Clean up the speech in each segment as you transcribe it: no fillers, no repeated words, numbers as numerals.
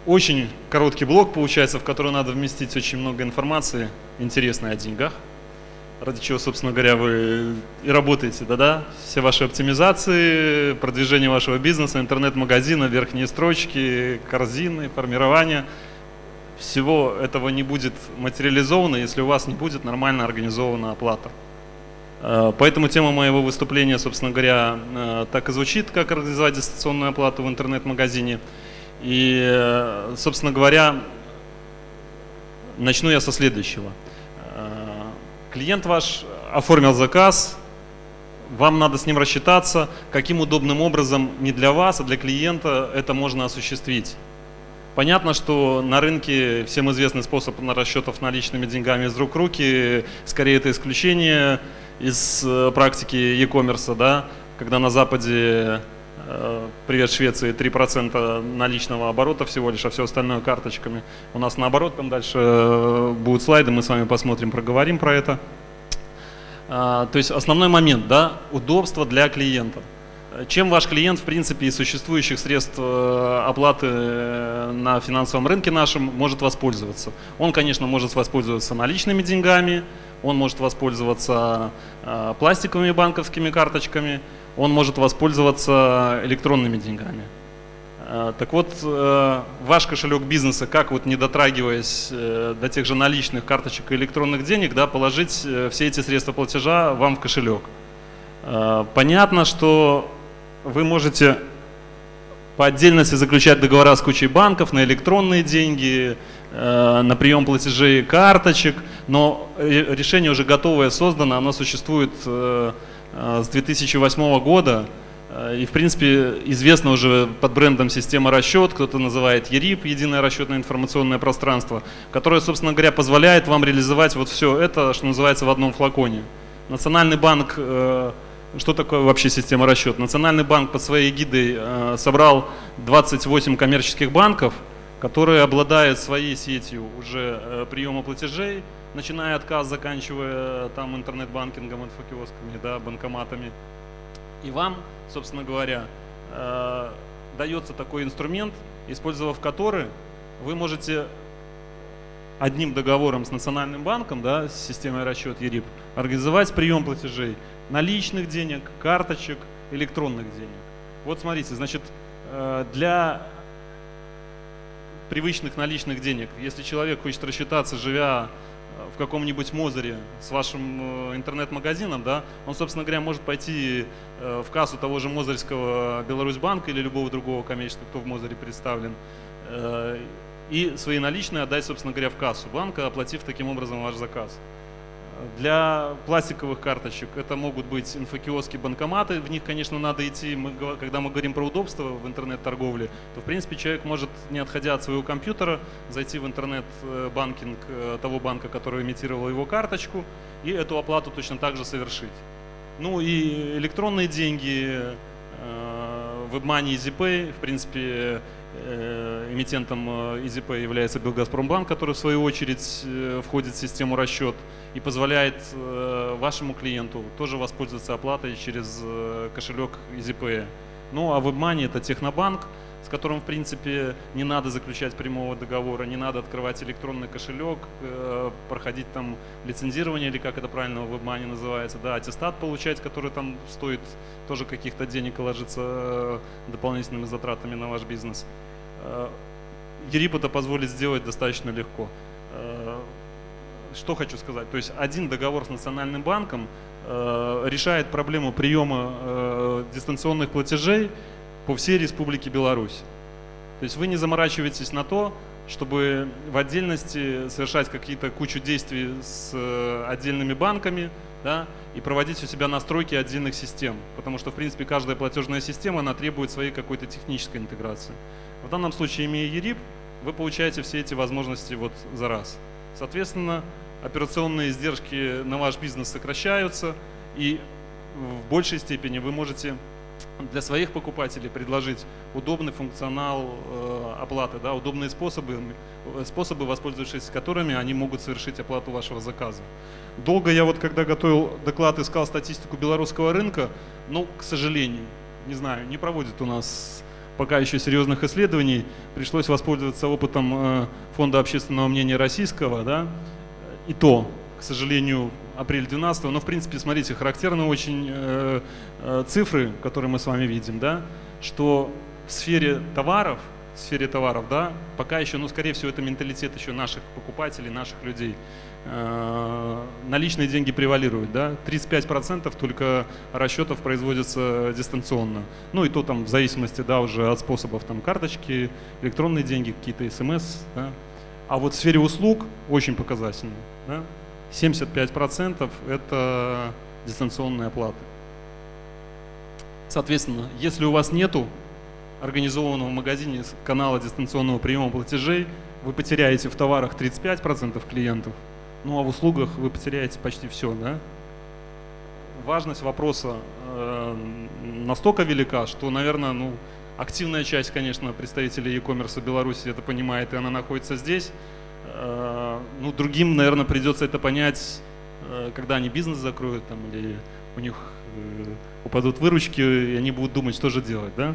Очень короткий блок получается, в который надо вместить очень много информации интересной о деньгах, ради чего, собственно говоря, вы и работаете, да-да, все ваши оптимизации, продвижение вашего бизнеса, интернет-магазина, верхние строчки, корзины, формирование. Всего этого не будет материализовано, если у вас не будет нормально организована оплата. Поэтому тема моего выступления, собственно говоря, так и звучит, как организовать дистанционную оплату в интернет-магазине. И, собственно говоря, начну я со следующего. Клиент ваш оформил заказ, вам надо с ним рассчитаться, каким удобным образом не для вас, а для клиента это можно осуществить. Понятно, что на рынке всем известный способ на расчетов наличными деньгами из рук в руки, скорее это исключение из практики e-commerce, да, когда на Западе, привет Швеции, 3% наличного оборота всего лишь, а все остальное карточками. У нас наоборот, там дальше будут слайды, мы с вами посмотрим, проговорим про это. То есть основной момент, да, удобство для клиента. Чем ваш клиент, в принципе, из существующих средств оплаты на финансовом рынке нашем может воспользоваться? Он, конечно, может воспользоваться наличными деньгами, он может воспользоваться пластиковыми банковскими карточками, он может воспользоваться электронными деньгами. Так вот, ваш кошелек бизнеса, как вот не дотрагиваясь до тех же наличных карточек и электронных денег, да, положить все эти средства платежа вам в кошелек? Понятно, что вы можете по отдельности заключать договора с кучей банков на электронные деньги, на прием платежей карточек, но решение уже готовое, создано, оно существует с 2008 года и, в принципе, известно уже под брендом «Система расчет», кто-то называет ЕРИП, единое расчетное информационное пространство, которое, собственно говоря, позволяет вам реализовать вот все это, что называется, в одном флаконе. Национальный банк, что такое вообще система расчет? Национальный банк под своей эгидой собрал 28 коммерческих банков, которые обладают своей сетью уже приема платежей, начиная от касс, заканчивая там интернет-банкингом, инфокиосками, да, банкоматами. И вам, собственно говоря, дается такой инструмент, использовав который вы можете одним договором с Национальным банком, да, с системой расчет ЕРИП, организовать прием платежей наличных денег, карточек, электронных денег. Вот смотрите, значит, для привычных наличных денег, если человек хочет рассчитаться, живя в каком-нибудь Мозере с вашим интернет-магазином, да, он, собственно говоря, может пойти в кассу того же Мозырского Беларусьбанка или любого другого коммерческого, кто в Мозере представлен, и свои наличные отдать, собственно говоря, в кассу банка, оплатив таким образом ваш заказ. Для пластиковых карточек это могут быть инфокиоски, банкоматы, в них, конечно, надо идти, когда мы говорим про удобство в интернет-торговле, то, в принципе, человек может, не отходя от своего компьютера, зайти в интернет-банкинг того банка, который имитировал его карточку, и эту оплату точно так же совершить. Ну и электронные деньги, WebMoney, EasyPay, в принципе, эмитентом EasyPay является Белгазпромбанк, который в свою очередь входит в систему расчет и позволяет вашему клиенту тоже воспользоваться оплатой через кошелек EasyPay. Ну а WebMoney — это технобанк, с которым, в принципе, не надо заключать прямого договора, не надо открывать электронный кошелек, проходить там лицензирование, или как это правильно в WebMoney называется, да, аттестат получать, который там стоит тоже каких-то денег и ложится дополнительными затратами на ваш бизнес. ЕРИП это позволит сделать достаточно легко. Что хочу сказать? То есть один договор с Национальным банком решает проблему приема дистанционных платежей по всей Республике Беларусь. То есть вы не заморачиваетесь на то, чтобы в отдельности совершать какие-то кучу действий с отдельными банками, да, и проводить у себя настройки отдельных систем. Потому что, в принципе, каждая платежная система, она требует своей какой-то технической интеграции. В данном случае, имея ЕРИП, вы получаете все эти возможности вот за раз. Соответственно, операционные издержки на ваш бизнес сокращаются, и в большей степени вы можете для своих покупателей предложить удобный функционал оплаты, да, удобные способы, воспользовавшись которыми они могут совершить оплату вашего заказа. Долго я вот, когда готовил доклад, искал статистику белорусского рынка, но, к сожалению, не знаю, не проводит у нас пока еще серьезных исследований, пришлось воспользоваться опытом Фонда общественного мнения российского, да, и то, к сожалению, апрель 12, но в принципе, смотрите, характерны очень цифры, которые мы с вами видим, да, что в сфере товаров, да, пока еще, ну, скорее всего, это менталитет еще наших покупателей, наших людей. Наличные деньги превалируют, да, 35% только расчетов производятся дистанционно. Ну и то там в зависимости, да, уже от способов, там карточки, электронные деньги, какие-то СМС, да. А вот в сфере услуг очень показательно, да, 75% это дистанционные оплаты. Соответственно, если у вас нету организованного в магазине канала дистанционного приема платежей, вы потеряете в товарах 35% клиентов, ну а в услугах вы потеряете почти все, да? Важность вопроса настолько велика, что, наверное, ну, активная часть, конечно, представителей e-commerce Беларуси это понимает, и она находится здесь. Ну, другим, наверное, придется это понять, когда они бизнес закроют, там, или у них упадут выручки, и они будут думать, что же делать, да?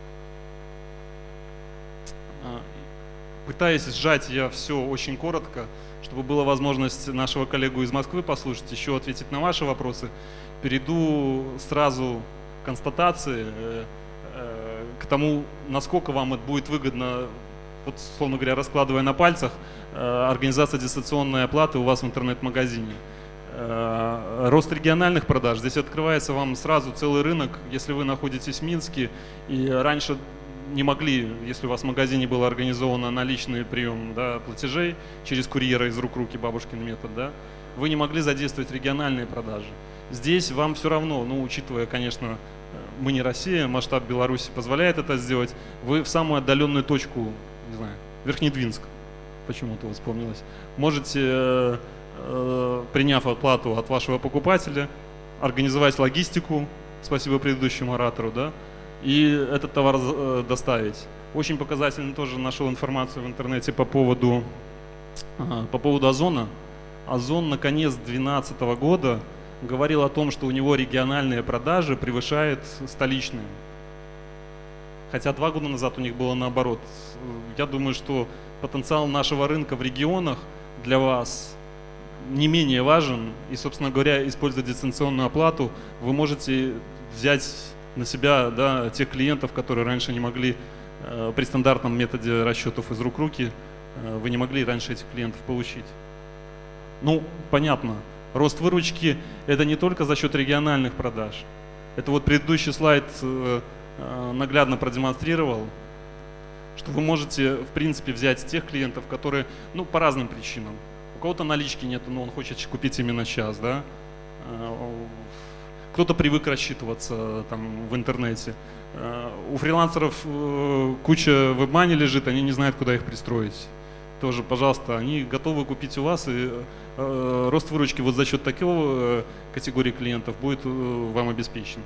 Пытаясь сжать я все очень коротко, чтобы была возможность нашего коллегу из Москвы послушать, еще ответить на ваши вопросы, перейду сразу к констатации, к тому, насколько вам это будет выгодно, вот, условно говоря, раскладывая на пальцах, организация дистанционной оплаты у вас в интернет-магазине. Рост региональных продаж. Здесь открывается вам сразу целый рынок, если вы находитесь в Минске и раньше не могли, если у вас в магазине был организован наличный прием, да, платежей через курьера из рук в руки, бабушкин метод, да, вы не могли задействовать региональные продажи. Здесь вам все равно, ну, учитывая, конечно, мы не Россия, масштаб Беларуси позволяет это сделать, вы в самую отдаленную точку, не знаю, Верхнедвинск, почему-то вот вспомнилось, можете, приняв оплату от вашего покупателя, организовать логистику, спасибо предыдущему оратору, да, и этот товар доставить. Очень показательно тоже нашел информацию в интернете по поводу Озона. Озон на конец 2012 года говорил о том, что у него региональные продажи превышают столичные. Хотя 2 года назад у них было наоборот. Я думаю, что потенциал нашего рынка в регионах для вас не менее важен. И, собственно говоря, используя дистанционную оплату, вы можете взять на себя, да, тех клиентов, которые раньше не могли при стандартном методе расчетов из рук в руки, вы не могли раньше этих клиентов получить. Ну, понятно, рост выручки – это не только за счет региональных продаж. Это вот предыдущий слайд наглядно продемонстрировал, что вы можете, в принципе, взять тех клиентов, которые, ну, по разным причинам. У кого-то налички нет, но он хочет купить именно сейчас, да. Кто-то привык рассчитываться там в интернете. У фрилансеров куча веб-мани лежит, они не знают, куда их пристроить. Тоже, пожалуйста, они готовы купить у вас, и рост выручки вот за счет такого категории клиентов будет вам обеспечен.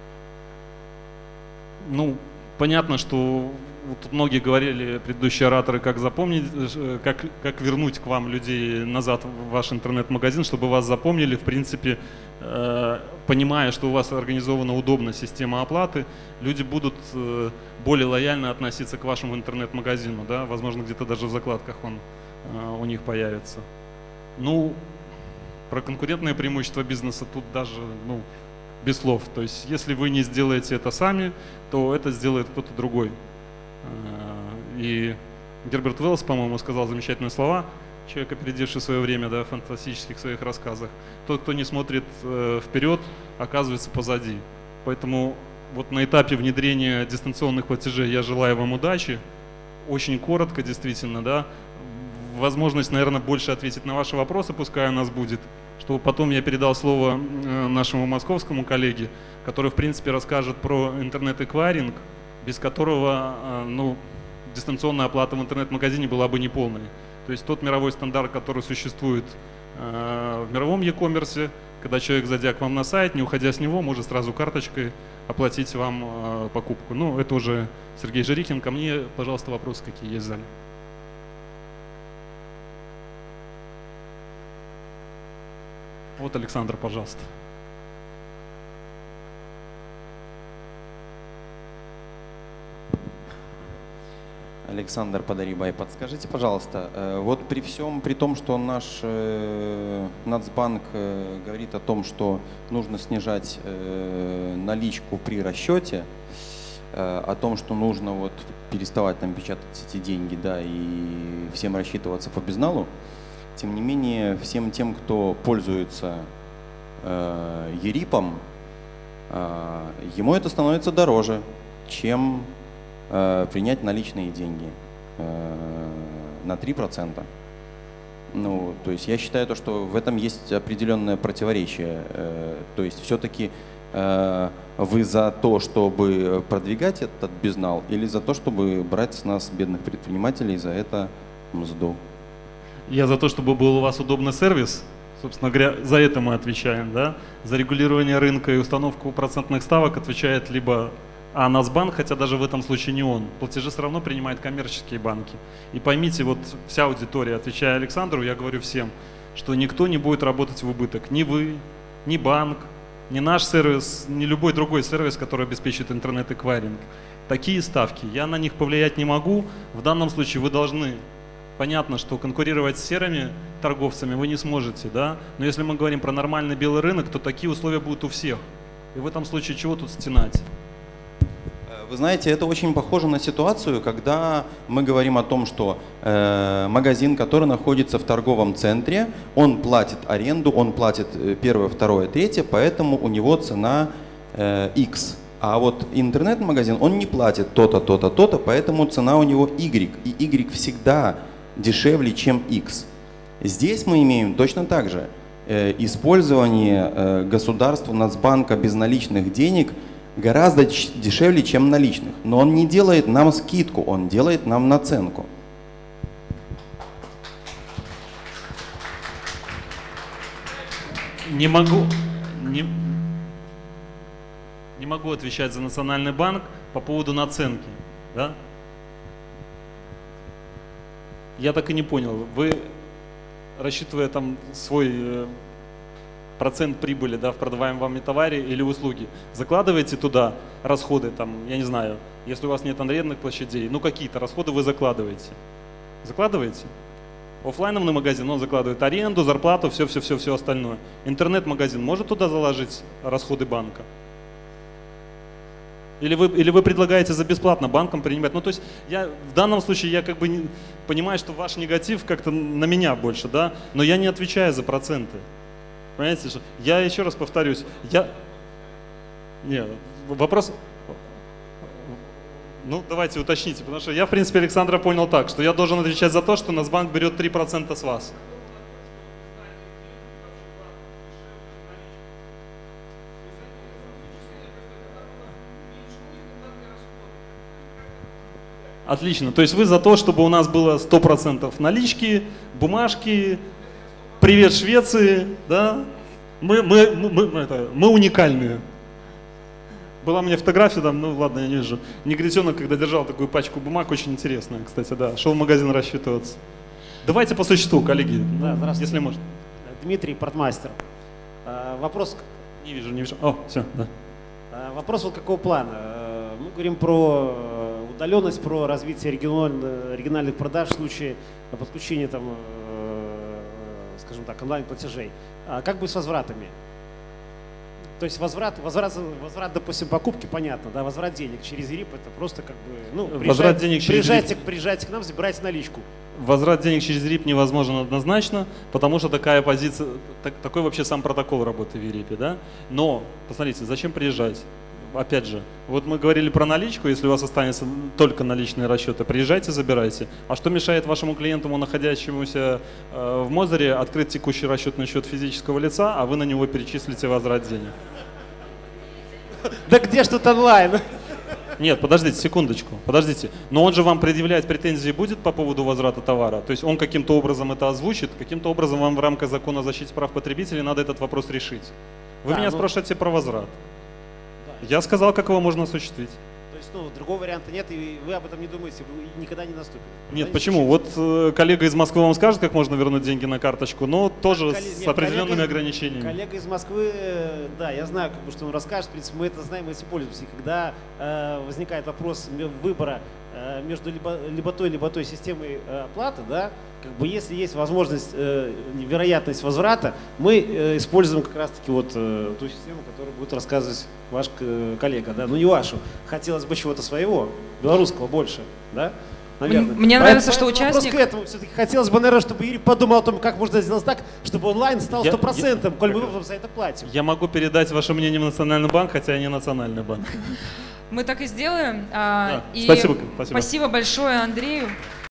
Ну, понятно, что вот тут многие говорили, предыдущие ораторы, как запомнить, как вернуть к вам людей назад в ваш интернет-магазин, чтобы вас запомнили, в принципе, понимая, что у вас организована удобная система оплаты, люди будут более лояльно относиться к вашему интернет-магазину, да, возможно, где-то даже в закладках он у них появится. Ну, про конкурентное преимущество бизнеса тут даже, ну, без слов. То есть, если вы не сделаете это сами, то это сделает кто-то другой. И Герберт Уэллс, по-моему, сказал замечательные слова, человек, опередивший свое время, да, в фантастических своих рассказах. Тот, кто не смотрит вперед, оказывается позади. Поэтому вот на этапе внедрения дистанционных платежей я желаю вам удачи. Очень коротко, действительно, да. Возможность, наверное, больше ответить на ваши вопросы, пускай у нас будет, чтобы потом я передал слово нашему московскому коллеге, который, в принципе, расскажет про интернет-эквайринг, без которого, ну, дистанционная оплата в интернет-магазине была бы неполной. То есть тот мировой стандарт, который существует в мировом e-commerce, когда человек, зайдя к вам на сайт, не уходя с него, может сразу карточкой оплатить вам покупку. Ну, это уже Сергей Жирихин. Ко мне, пожалуйста, вопросы какие есть в зале. Вот, Александр, пожалуйста. Александр Подарибай, подскажите, пожалуйста, вот при том, что наш Нацбанк говорит о том, что нужно снижать наличку при расчете, о том, что нужно вот переставать там печатать эти деньги, да, и всем рассчитываться по безналу, тем не менее, всем тем, кто пользуется ЕРИПом, ему это становится дороже, чем принять наличные деньги на 3%. Ну, то есть я считаю, что в этом есть определенное противоречие. То есть все-таки вы за то, чтобы продвигать этот безнал, или за то, чтобы брать с нас, бедных предпринимателей, за это мзду? Я за то, чтобы был у вас удобный сервис. Собственно говоря, за это мы отвечаем, да? За регулирование рынка и установку процентных ставок отвечает либо Нацбанк, хотя даже в этом случае не он. Платежи все равно принимают коммерческие банки. И поймите, вот вся аудитория, отвечая Александру, я говорю всем, что никто не будет работать в убыток. Ни вы, ни банк, ни наш сервис, ни любой другой сервис, который обеспечивает интернет-эквайринг. Такие ставки, я на них повлиять не могу. В данном случае вы должны, понятно, что конкурировать с серыми торговцами вы не сможете, да? Но если мы говорим про нормальный белый рынок, то такие условия будут у всех. И в этом случае чего тут стенать? Вы знаете, это очень похоже на ситуацию, когда мы говорим о том, что магазин, который находится в торговом центре, он платит аренду, он платит первое, второе, третье, поэтому у него цена X. А вот интернет-магазин, он не платит то-то, то-то, то-то, поэтому цена у него Y. И Y всегда дешевле, чем X. Здесь мы имеем точно так же. Использование государства, Нацбанка безналичных денег гораздо дешевле, чем наличных. Но он не делает нам скидку, он делает нам наценку. Не могу отвечать за Национальный банк по поводу наценки. Да? Я так и не понял. Вы, рассчитывая там свой процент прибыли, да, в продаваемом вами товаре или услуги, закладываете туда расходы, там, я не знаю, если у вас нет арендных площадей, ну какие-то расходы вы закладываете. Закладываете? Оффлайновый магазин, он закладывает аренду, зарплату, все остальное. Интернет-магазин может туда заложить расходы банка? Или вы предлагаете за бесплатно банкам принимать? Ну, то есть в данном случае я как бы понимаю, что ваш негатив как-то на меня больше, да, но я не отвечаю за проценты. Понимаете, что я еще раз повторюсь, вопрос, ну давайте уточните, потому что я в принципе Александра понял так, что я должен отвечать за то, что Нацбанк берет 3% с вас. Отлично, то есть вы за то, чтобы у нас было 100% налички, бумажки, привет Швеции, да? Мы уникальные. Была у меня фотография там, ну ладно, я не вижу. Негритенок, когда держал такую пачку бумаг, очень интересная, кстати, да. Шел в магазин рассчитываться. Давайте по существу, коллеги, да, если можно. Дмитрий, портмастер. Вопрос. Не вижу. О, все, да. Вопрос вот какого плана? Мы говорим про удаленность, про развитие региональных продаж в случае подключения там, скажем так, онлайн-платежей. А как быть с возвратами? То есть возврат, допустим, покупки, понятно, да, возврат денег через ЕРИП это просто как бы, ну, приезжайте к нам, забирайте наличку. Возврат денег через ЕРИП невозможен однозначно, потому что такая позиция, такой вообще сам протокол работы в ЕРИПе, да. Но, посмотрите, зачем приезжать? Опять же, вот мы говорили про наличку, если у вас останется только наличные расчеты, приезжайте, забирайте. А что мешает вашему клиенту, находящемуся в Мозере, открыть текущий расчетный счет физического лица, а вы на него перечислите возврат денег? Да где ж тут онлайн? Нет, подождите, секундочку, подождите. Но он же вам предъявлять претензии будет по поводу возврата товара? То есть он каким-то образом это озвучит, каким-то образом вам в рамках закона о защите прав потребителей надо этот вопрос решить. Вы меня спрашиваете про возврат. Я сказал, как его можно осуществить. То есть, ну, другого варианта нет, и вы об этом не думаете, никогда не наступит. Нет, почему? Вот коллега из Москвы вам скажет, как можно вернуть деньги на карточку, но тоже с определенными ограничениями. Коллега из Москвы, да, я знаю, что он расскажет, в принципе, мы это знаем, мы этим пользуемся. И когда возникает вопрос выбора между либо той системой оплаты, да, как бы если есть возможность, вероятность возврата, мы используем как раз-таки вот ту систему, которую будет рассказывать ваш коллега, да, ну не вашу. Хотелось бы чего-то своего, белорусского больше, да, наверное. Мне нравится, что участник... Вопрос к этому. Все-таки хотелось бы, наверное, чтобы Юрий подумал о том, как можно сделать так, чтобы онлайн стал 100%, коль мы за это платим. Я могу передать ваше мнение в Национальный банк, хотя я не Национальный банк. Мы так и сделаем. Да. И Спасибо. спасибо большое Андрею.